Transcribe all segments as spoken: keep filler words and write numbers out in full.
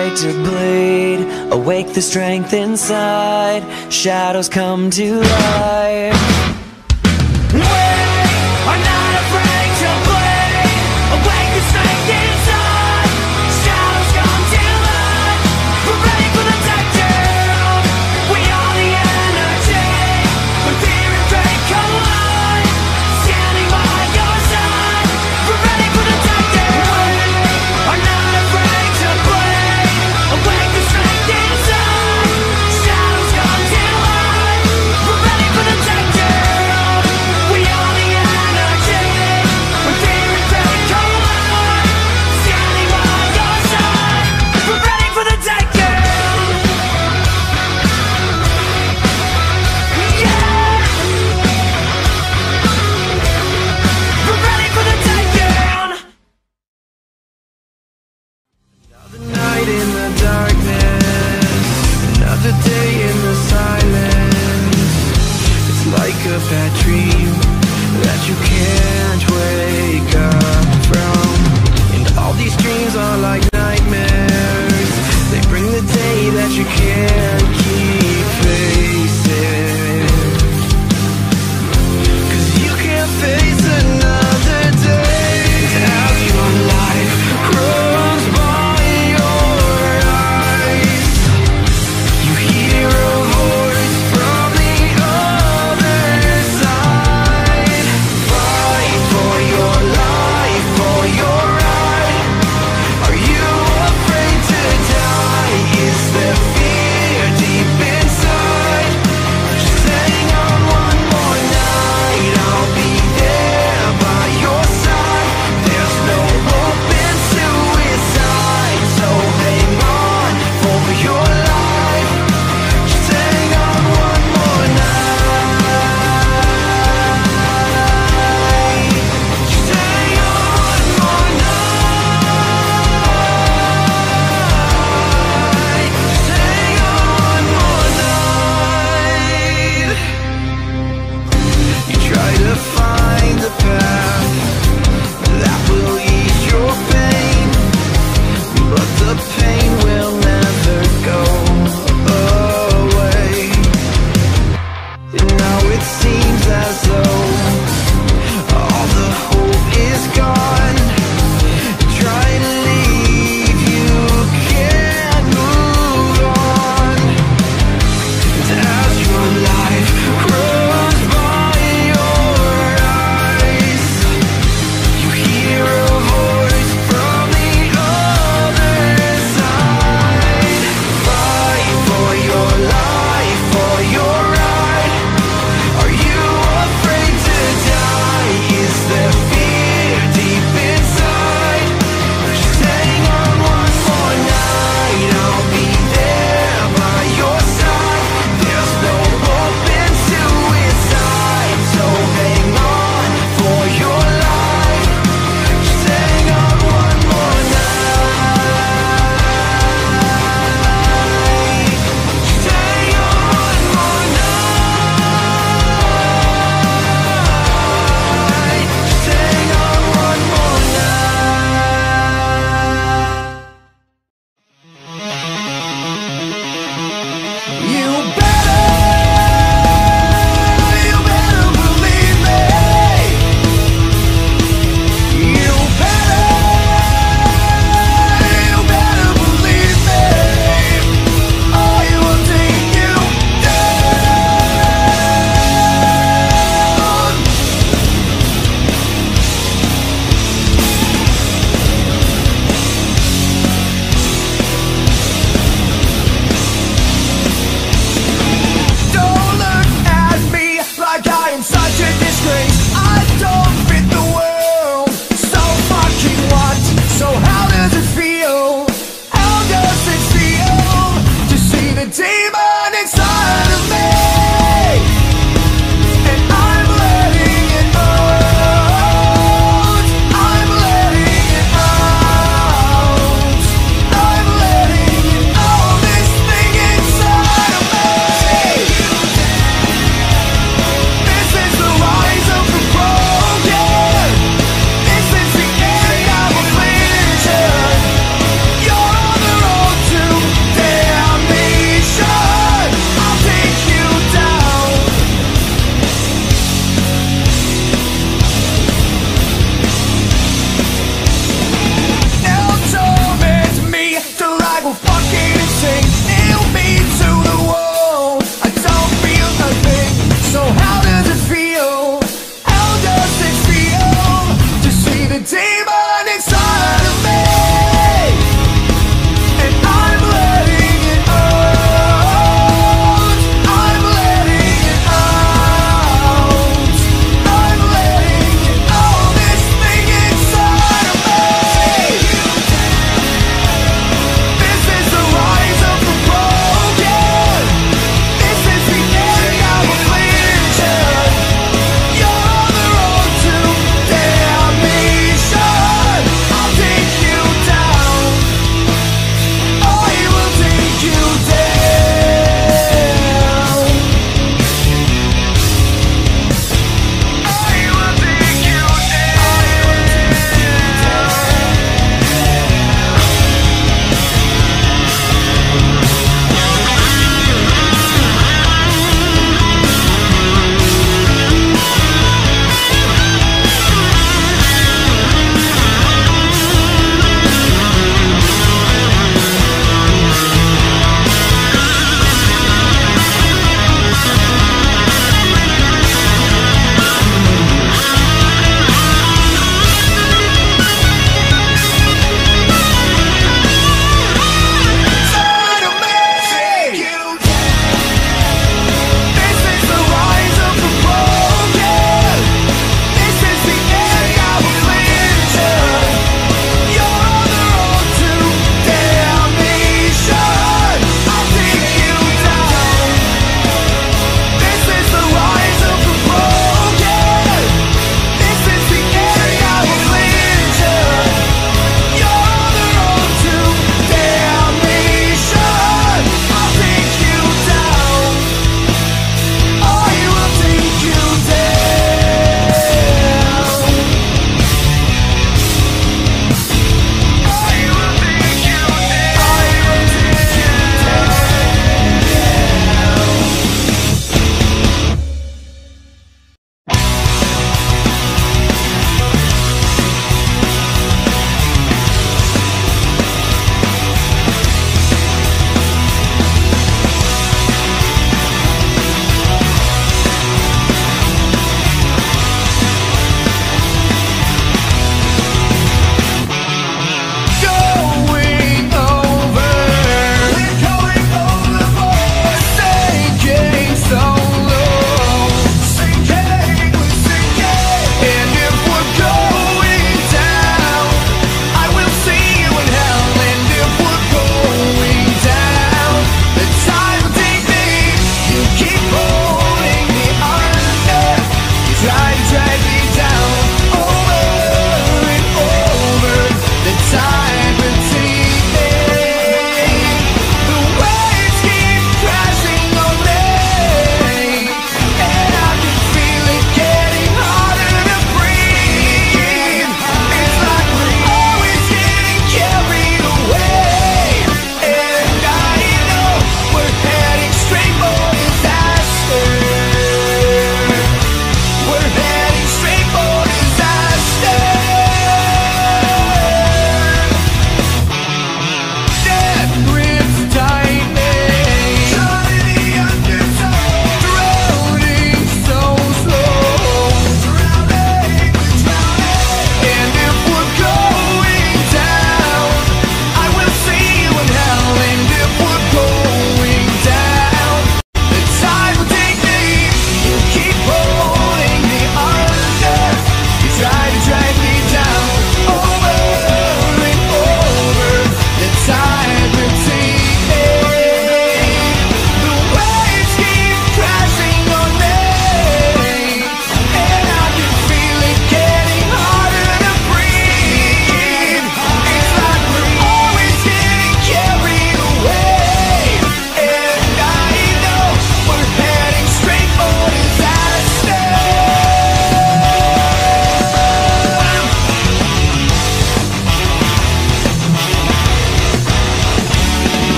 right to bleed. Awake the strength inside, shadows come to life. We are not afraid to bleed. Awake the strength inside, shadows come to life. We're ready for the takedown. We are the energy. When fear and faith collide, standing by your side. We're ready for the takedown. We are not afraid to bleed. Awake the strength inside, shadows come to life. We're ready for the takedown. We are the energy. When fear and faith collide, standing by your side. We're ready for the takedown. Yeah. We're ready for the takedown. Another night in the darkness, another day in the silence. It's like a bad dream that you can't wake up from. And all these dreams are like nightmares. They bring the day that you can't keep facing. Cause you can't face another day. As your life grows by your eyes, you hear a voice from the other side. Fight for your life, for your right. Are you afraid to die? Is there fear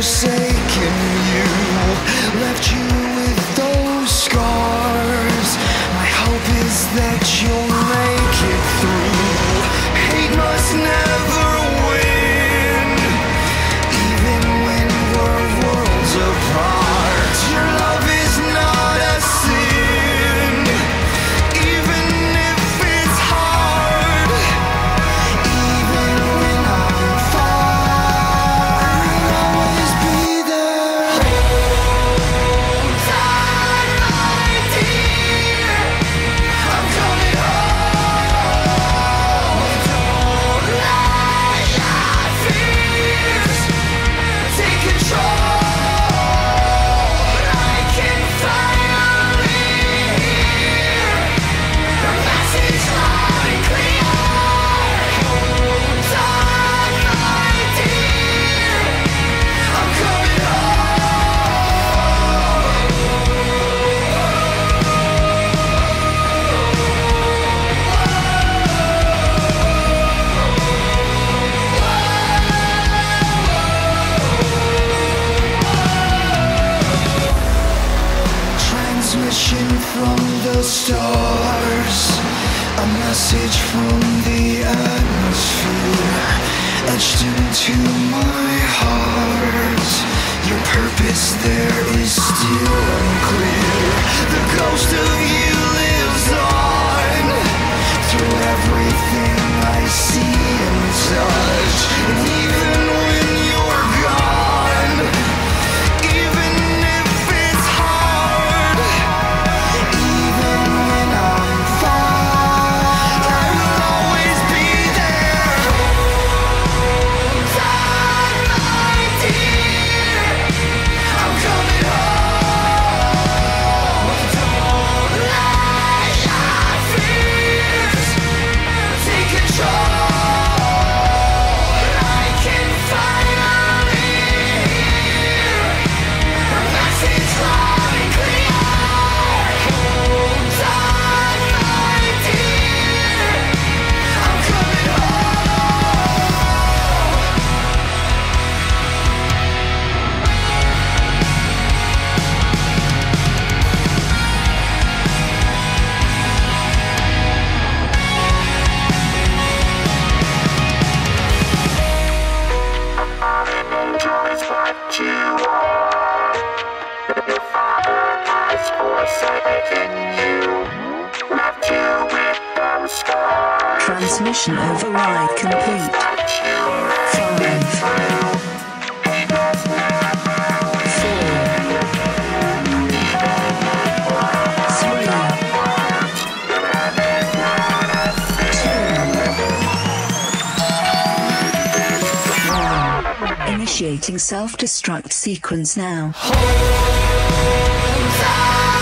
forsaken you, left you with those scars. My hope is that you'll make it through. Hate must never win, even when we're worlds apart. Your love is not a sin, even if it's hard. Even when I'm far, I'll always be there. Hold on, my dear, I'm coming home. Don't let your fears take control. I can finally hear your message loud and clear. Hold on, my dear, I'm coming Transmission from the stars, a message from the atmosphere, etched into my heart. Your purpose there is still unclear. The ghost of you lives on through everything I see and touch. And even when you're gone, even if it's hard, even when I'm far, I will always be there. Hold on, my dear, I'm coming home. Don't let your fears take control. I can finally hear her message loud and clear. Hold on, my dear, I'm coming Transmission override complete. Five, four, three, two, one. Initiating self-destruct sequence now. Hold on.